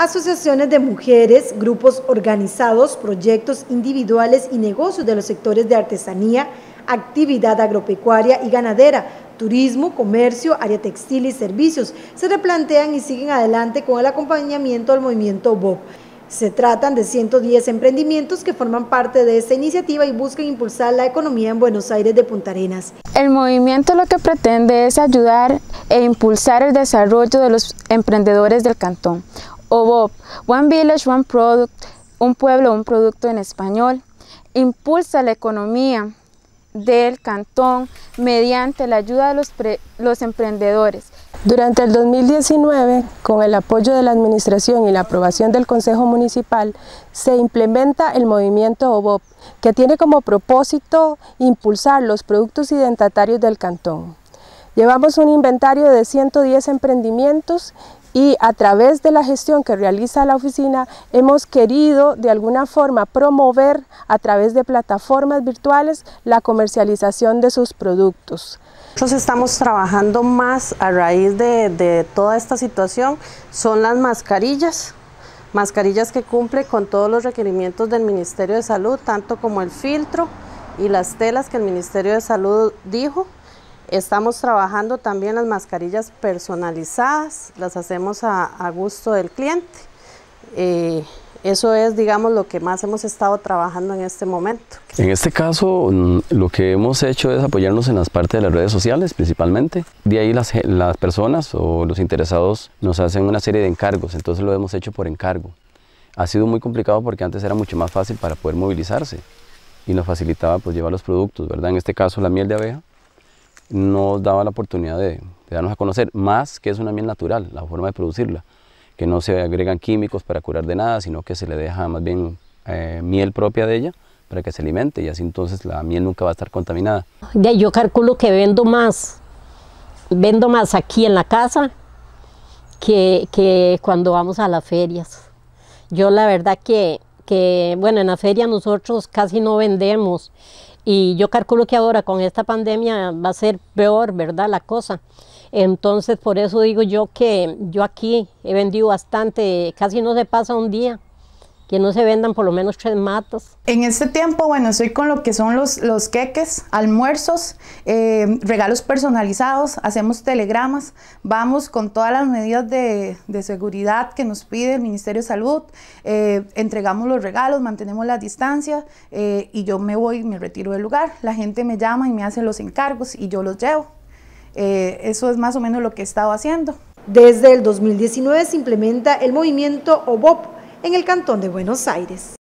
Asociaciones de mujeres, grupos organizados, proyectos individuales y negocios de los sectores de artesanía, actividad agropecuaria y ganadera, turismo, comercio, área textil y servicios se replantean y siguen adelante con el acompañamiento al movimiento BOP. Se tratan de 110 emprendimientos que forman parte de esta iniciativa y buscan impulsar la economía en Buenos Aires de Punta Arenas. El movimiento lo que pretende es ayudar e impulsar el desarrollo de los emprendedores del cantón. OBOP, One Village, One Product, un pueblo, un producto en español, impulsa la economía del cantón mediante la ayuda de los emprendedores. Durante el 2019, con el apoyo de la Administración y la aprobación del Consejo Municipal, se implementa el movimiento OBOP, que tiene como propósito impulsar los productos identitarios del cantón. Llevamos un inventario de 110 emprendimientos y a través de la gestión que realiza la oficina hemos querido de alguna forma promover a través de plataformas virtuales la comercialización de sus productos. Nosotros estamos trabajando más a raíz de toda esta situación, son las mascarillas que cumplen con todos los requerimientos del Ministerio de Salud, tanto como el filtro y las telas que el Ministerio de Salud dijo. Estamos trabajando también las mascarillas personalizadas, las hacemos a gusto del cliente. Eso es, digamos, lo que más hemos estado trabajando en este momento. En este caso, lo que hemos hecho es apoyarnos en las partes de las redes sociales, principalmente. De ahí las personas o los interesados nos hacen una serie de encargos, entonces lo hemos hecho por encargo. Ha sido muy complicado porque antes era mucho más fácil para poder movilizarse y nos facilitaba pues llevar los productos, ¿verdad? En este caso, la miel de abeja nos daba la oportunidad de darnos a conocer más que es una miel natural, la forma de producirla, que no se agregan químicos para curar de nada, sino que se le deja más bien miel propia de ella para que se alimente y así entonces la miel nunca va a estar contaminada. Yo calculo que vendo más aquí en la casa que cuando vamos a las ferias. Yo la verdad que bueno, en la feria nosotros casi no vendemos. Y yo calculo que ahora con esta pandemia va a ser peor, ¿verdad? La cosa. Entonces, por eso digo yo que yo aquí he vendido bastante, casi no se pasa un día que no se vendan por lo menos 3 matas. En este tiempo, bueno, estoy con lo que son los queques, almuerzos, regalos personalizados, hacemos telegramas, vamos con todas las medidas de seguridad que nos pide el Ministerio de Salud, entregamos los regalos, mantenemos la distancia y yo me retiro del lugar. La gente me llama y me hace los encargos y yo los llevo. Eso es más o menos lo que he estado haciendo. Desde el 2019 se implementa el movimiento OBOP en el Cantón de Buenos Aires.